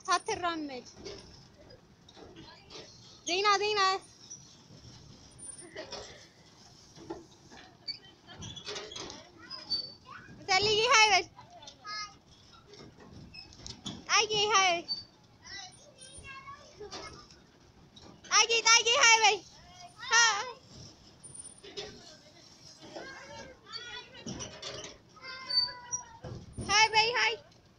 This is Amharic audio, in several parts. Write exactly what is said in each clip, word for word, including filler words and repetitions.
ሳትራመድ ዜና ዜና ሰልይ ሃይ በል ጣዬ ሃይ ጣዬ ጣዬ ሃይ በይ ሃይ በይ ሃይ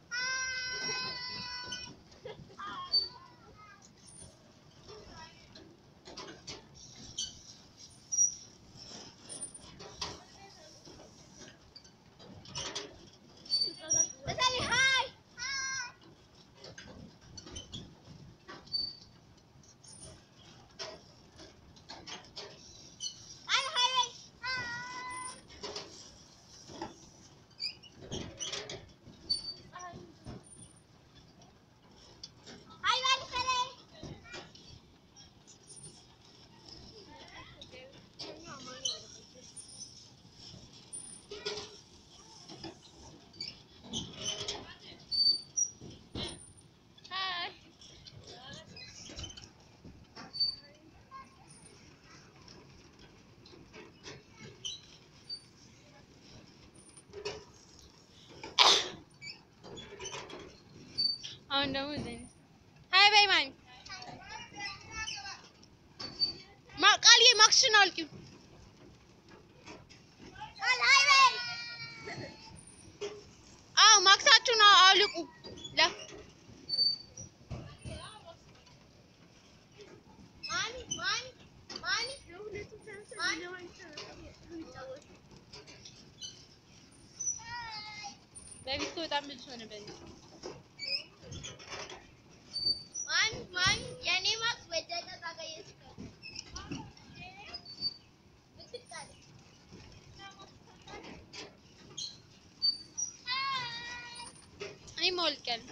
አሁን ደግሞ ዘን ሃይ በይ ማን ማቃሊ ማክሽን አልቂው ቃል ሃይ በይ አው ማክሳችሁን አልቁ ላ ማኒ ማኒ ማኒ ለሁለቱ ተንሰለ ለማንተ በቢት በጣም ብዙ ሆነ በል ማን ማን የኔ ማክስ ወደቀ ታገየስ ብትቃለ አይ ሞልቀል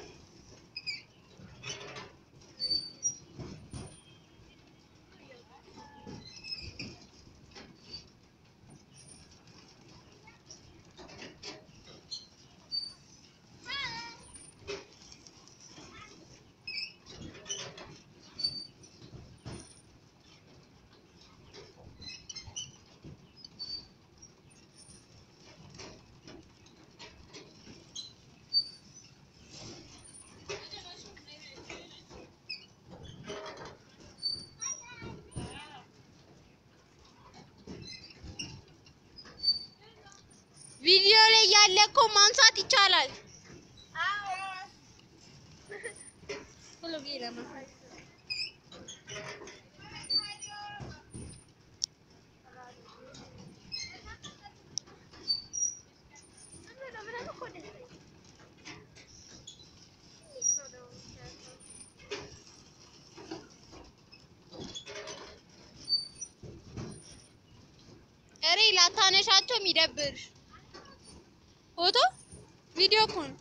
ቪዲዮ ላይ ያለ እኮ ማንሳት ይቻላል። አዎ ሁሉ ጊዜ ማንሳት እሬ ላታነሻቸው የሚደብርሽ ፎቶ ቪዲዮ ኮን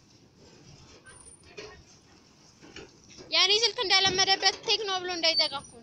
ያኔ ስልክ እንዳለመደበት ቴክኖ ብሎ እንዳይጠቃ